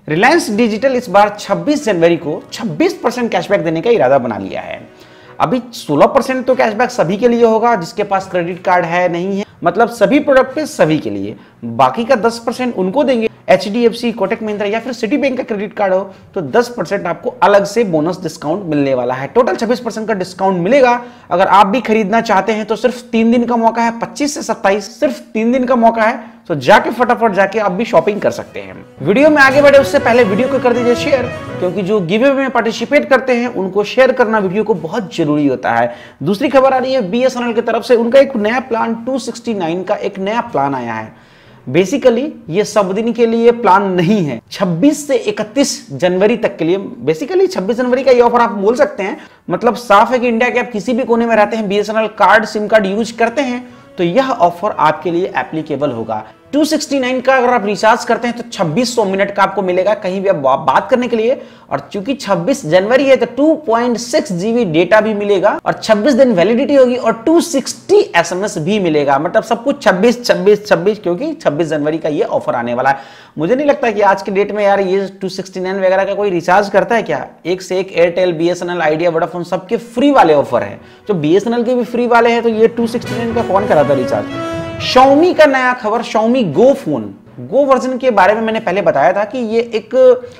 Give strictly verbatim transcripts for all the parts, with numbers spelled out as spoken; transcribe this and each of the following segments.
Reliance digital इस बार छब्बीस जनवरी को छब्बीस परसेंट कैशबैक देने का इरादा बना लिया है। अभी सोलह परसेंट तो कैशबैक सभी के लिए होगा जिसके पास क्रेडिट कार्ड है नहीं है, मतलब सभी प्रोडक्ट पे सभी के लिए। बाकी का दस परसेंट उनको देंगे। H D F C, Kotak Mahindra या फिर सिटी बैंक का क्रेडिट कार्ड हो तो दस परसेंट आपको अलग से बोनस डिस्काउंट मिलने वाला है। टोटल छब्बीस परसेंट का डिस्काउंट मिलेगा। अगर आप भी खरीदना चाहते हैं तो सिर्फ तीन दिन का मौका है, पच्चीस से सत्ताईस, सिर्फ तीन दिन का मौका है, तो जाके फटाफट जाके आप भी शॉपिंग कर सकते हैं। वीडियो में आगे बढ़े उससे पहले वीडियो को कर दीजिए शेयर, क्योंकि जो गिव अवे में पार्टिसिपेट करते हैं उनको शेयर करना वीडियो को बहुत जरूरी होता है। दूसरी खबर आ रही है बी एस एन एल की तरफ से, उनका एक नया प्लान दो सौ उनहत्तर का एक नया प्लान आया है। बेसिकली ये सब दिन के लिए प्लान नहीं है, छब्बीस से इकतीस जनवरी तक के लिए। बेसिकली छब्बीस जनवरी का ये ऑफर आप बोल सकते हैं। मतलब साफ है कि इंडिया के आप किसी भी कोने में रहते हैं, B S N L card, SIM card use करते हैं तो यह ऑफर आपके लिए एप्लीकेबल होगा। दो सौ उनहत्तर का अगर आप रिचार्ज करते हैं तो छब्बीस सौ मिनट का आपको मिलेगा कहीं भी आप बात करने के लिए। और चूंकि छब्बीस जनवरी है तो दो पॉइंट छह जीबी डेटा भी मिलेगा और छब्बीस दिन वैलिडिटी होगी और दो सौ साठ एसएमएस भी मिलेगा। मतलब सब कुछ छब्बीस छब्बीस छब्बीस, क्योंकि छब्बीस जनवरी का ये ऑफर आने वाला है। मुझे नहीं लगता कि आज के डेट में यार ये दो सौ उनहत्तर वगैरह का कोई रिचार्ज करता है क्या। एक से एक Airtel, B S N L, Idea, Vodafone सबके फ्री वाले ऑफर है। जो बी एस एन एल के भी फ्री वाले हैं तो ये दो सौ उनहत्तर का कौन कराता रिचार्ज। Xiaomi का नया खबर, Xiaomi Go phone, Go version के बारे में मैंने पहले बताया था कि ये एक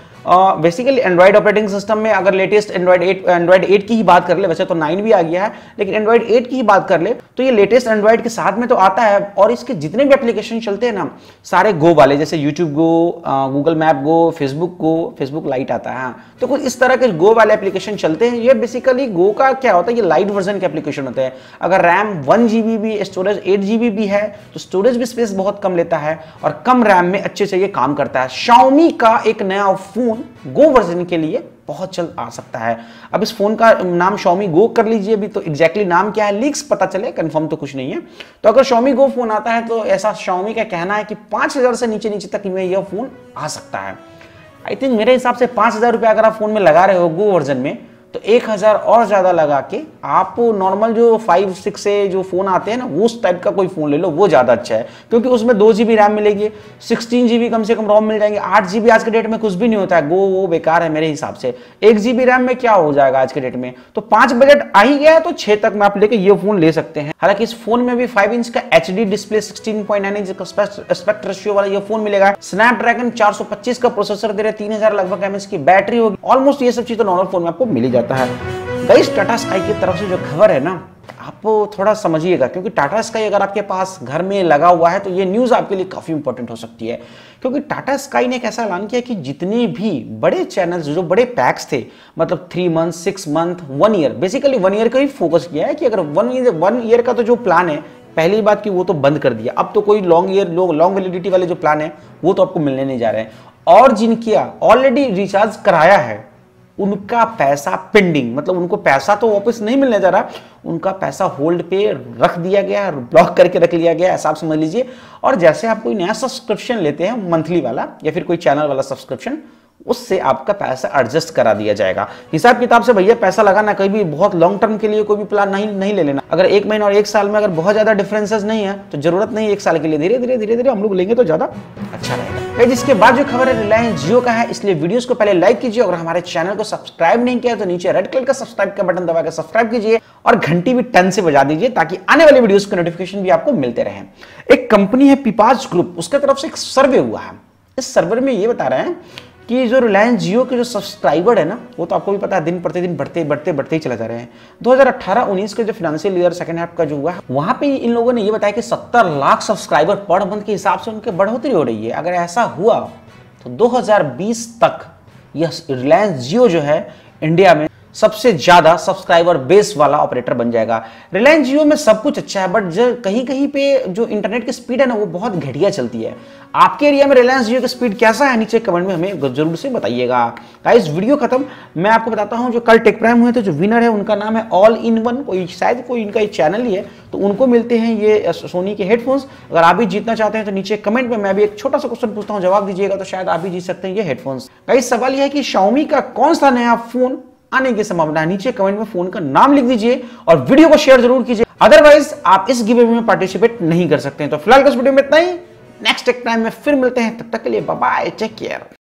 बेसिकली एंड्रॉइड ऑपरेटिंग सिस्टम में अगर latest Android eight Android eight की ही बात कर ले, वैसे तो नाइन भी आ गया है, लेकिन एंड्रॉइड एट की ही बात कर ले तो ये लेटेस्ट एंड्रॉइड के साथ में तो आता है। और इसके जितने भी एप्लीकेशन चलते हैं ना सारे गो वाले, जैसे YouTube Go, Google Map Go, Facebook Go, Facebook Lite आता है, तो कुछ इस तरह के गो वाले एप्लीकेशन चलते हैं। ये बेसिकली गो का क्या होता है, ये लाइट वर्जन के एप्लीकेशन होते हैं। अगर रैम वन जीबी भी, स्टोरेज एट जीबी भी है तो स्टोरेज भी स्पेस बहुत कम लेता है और कम रैम में अच्छे से ये काम करता है। Xiaomi का एक नया फोन गो वर्जन के लिए बहुत जल्द आ सकता है। अब इस फोन का नाम Xiaomi Go कर लीजिए, अभी तो एग्जैक्टली नाम क्या है लीक्स पता चले, कंफर्म तो कुछ नहीं है। तो अगर Xiaomi Go फोन आता है तो ऐसा Xiaomi का कहना है कि पांच हजार से नीचे नीचे तक में यह फोन आ सकता है। आई थिंक मेरे हिसाब से पांच हजार रुपये अगर आप फोन में लगा रहे हो Go वर्जन में तो एक हजार और ज्यादा लगा के आप नॉर्मल जो फाइव सिक्स से जो फोन आते हैं ना उस टाइप का कोई फोन ले लो, वो ज्यादा अच्छा है। क्योंकि उसमें दो जीबी रैम मिलेगी, सिक्सटीन जीबी कम से कम रोम मिल जाएंगे। आठ जीबी आज के डेट में कुछ भी नहीं होता है, गो वो बेकार है मेरे हिसाब से। एक जीबी रैम में क्या हो जाएगा आज के डेट में। तो पांच बजट आ ही गया है तो छह तक में आप लेके ये फोन ले सकते हैं। हालांकि इस फोन में भी फाइव इंच का H D display, sixteen point nine inch का एस्पेक्ट रेशियो वाला ये फोन मिलेगा। स्नैपड्रैगन चार सौ पच्चीस का प्रोसेसर दे रहे, तीन हजार लगभग एमएच की बैटरी होगी। ऑलमोस्ट ये सब चीज तो नॉर्मल फोन में आपको मिल ही जाता है। गाइस टाटा स्काई की तरफ से जो खबर है ना आप थोड़ा समझिएगा, क्योंकि टाटा स्काई अगर आपके पास घर में लगा हुआ है तो ये न्यूज आपके लिए काफी इंपॉर्टेंट हो सकती है। क्योंकि टाटा स्काई ने एक ऐसा ऐलान किया कि जितने भी बड़े चैनल्स, जो बड़े पैक्स थे, मतलब three month, six month, one year, basically one year का ही फोकस किया है कि अगर वन ईयर वन ईयर का तो जो प्लान है, पहली बात की वो तो बंद कर दिया। अब तो कोई लॉन्ग ईयर लॉन्ग वैलिडिटी वाले जो प्लान है वो तो आपको मिलने नहीं जा रहे हैं। और जिनकी ऑलरेडी रिचार्ज कराया है उनका पैसा पेंडिंग, मतलब उनको पैसा तो वापस नहीं मिलने जा रहा, उनका पैसा होल्ड पे रख दिया गया, ब्लॉक करके रख लिया गया, ऐसा आप समझ लीजिए। और जैसे आप कोई नया सब्सक्रिप्शन लेते हैं मंथली वाला या फिर कोई चैनल वाला सब्सक्रिप्शन, उससे आपका पैसा एडजस्ट करा दिया जाएगा। हिसाब किताब से भैया पैसा लगाना, कहीं भी बहुत लॉन्ग टर्म के लिए कोई भी प्लान नहीं नहीं ले लेना। अगर एक महीना और एक साल में अगर बहुत ज्यादा डिफरेंसेस नहीं है तो जरूरत नहीं एक साल के लिए, धीरे धीरे धीरे धीरे हम लोग लेंगे तो ज्यादा अच्छा रहेगा। जिसके बाद जो खबर है रिलायंस जियो का है, इसलिए वीडियोस को पहले लाइक कीजिए। अगर हमारे चैनल को सब्सक्राइब नहीं किया तो नीचे रेड कलर का सब्सक्राइब का बटन दबाकर सब्सक्राइब कीजिए और घंटी भी टन से बजा दीजिए ताकि आने वाली वीडियोस के नोटिफिकेशन भी आपको मिलते रहे। एक कंपनी है पीपाज ग्रुप, उसके तरफ से एक सर्वे हुआ है। इस सर्वे में ये बता रहे हैं कि जो रिलायंस जियो के जो सब्सक्राइबर है ना, वो तो आपको भी पता है दिन प्रतिदिन बढ़ते बढ़ते बढ़ते ही चले जा रहे हैं। दो हज़ार अठारह उन्नीस के जो फाइनेंशियल ईयर सेकंड हाफ का जो हुआ है, वहां पे इन लोगों ने ये बताया कि सत्तर लाख सब्सक्राइबर पर मंथ के हिसाब से उनके बढ़ोतरी हो रही है। अगर ऐसा हुआ तो दो हज़ार बीस तक यह रिलायंस जियो जो है इंडिया में सबसे ज्यादा सब्सक्राइबर बेस वाला ऑपरेटर बन जाएगा। रिलायंस जियो में सब कुछ अच्छा है, बट जो कहीं कहीं पे जो इंटरनेट की स्पीड है ना वो बहुत घटिया चलती है। आपके एरिया में रिलायंस जियो की स्पीड कैसा है नीचे कमेंट में हमें जरूर से बताइएगा। गाइस वीडियो खत्म, मैं आपको बताता हूं जो कल टेक प्राइम हुए थे, जो विनर है उनका नाम है ऑल इन वन, कोई शायद कोई इनका चैनल ही है, तो उनको मिलते हैं ये सोनी के हेडफोन्स। अगर आप भी जीतना चाहते हैं तो नीचे कमेंट में मैं भी एक छोटा सा क्वेश्चन पूछता हूँ, जवाब दीजिएगा तो शायद आप भी जीत सकते हैं ये हेडफोन्स। गाइस सवाल यह है कि Xiaomi का कौन सा नया फोन आने की संभावना है, नीचे कमेंट में फोन का नाम लिख दीजिए और वीडियो को शेयर जरूर कीजिए। अदरवाइज आप इस गिव अवे में पार्टिसिपेट नहीं कर सकते हैं। तो फिलहाल इस वीडियो में इतना ही, नेक्स्ट टेक टाइम में फिर मिलते हैं, तब तक के लिए बाय बाय, टेक केयर।